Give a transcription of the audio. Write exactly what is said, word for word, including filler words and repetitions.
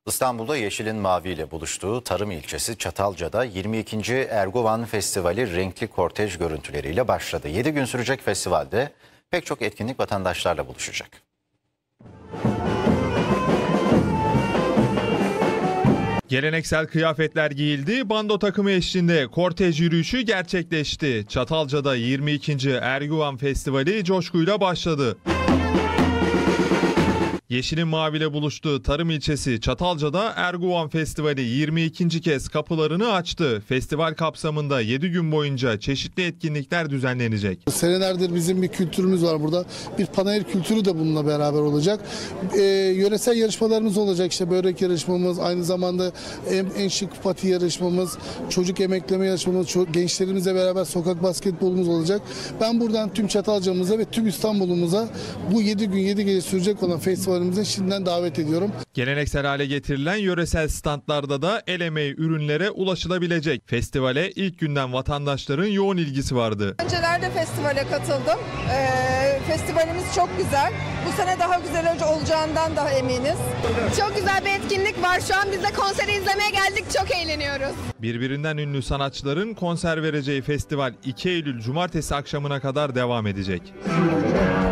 İstanbul'da yeşilin maviyle buluştuğu tarım ilçesi Çatalca'da yirmi ikinci Erguvan Festivali renkli kortej görüntüleriyle başladı. yedi gün sürecek festivalde pek çok etkinlik vatandaşlarla buluşacak. Geleneksel kıyafetler giyildi, bando takımı eşliğinde kortej yürüyüşü gerçekleşti. Çatalca'da yirmi ikinci Erguvan Festivali coşkuyla başladı. Yeşilin maviyle buluştuğu tarım ilçesi Çatalca'da Erguvan Festivali yirmi ikinci kez kapılarını açtı. Festival kapsamında yedi gün boyunca çeşitli etkinlikler düzenlenecek. Senelerdir bizim bir kültürümüz var burada. Bir panayır kültürü de bununla beraber olacak. Ee, yöresel yarışmalarımız olacak. İşte börek yarışmamız, aynı zamanda en, en şık pati yarışmamız, çocuk emekleme yarışmamız, ço- gençlerimizle beraber sokak basketbolumuz olacak. Ben buradan tüm Çatalca'mıza ve tüm İstanbul'umuza bu yedi gün yedi gece sürecek olan festival şimdiden davet ediyorum. Geleneksel hale getirilen yöresel standlarda da el emeği ürünlere ulaşılabilecek. Festivale ilk günden vatandaşların yoğun ilgisi vardı. Öncelerde festivale katıldım. Ee, festivalimiz çok güzel. Bu sene daha güzel olacağından daha eminiz. Çok güzel bir etkinlik var. Şu an biz de konseri izlemeye geldik. Çok eğleniyoruz. Birbirinden ünlü sanatçıların konser vereceği festival iki Eylül Cumartesi akşamına kadar devam edecek.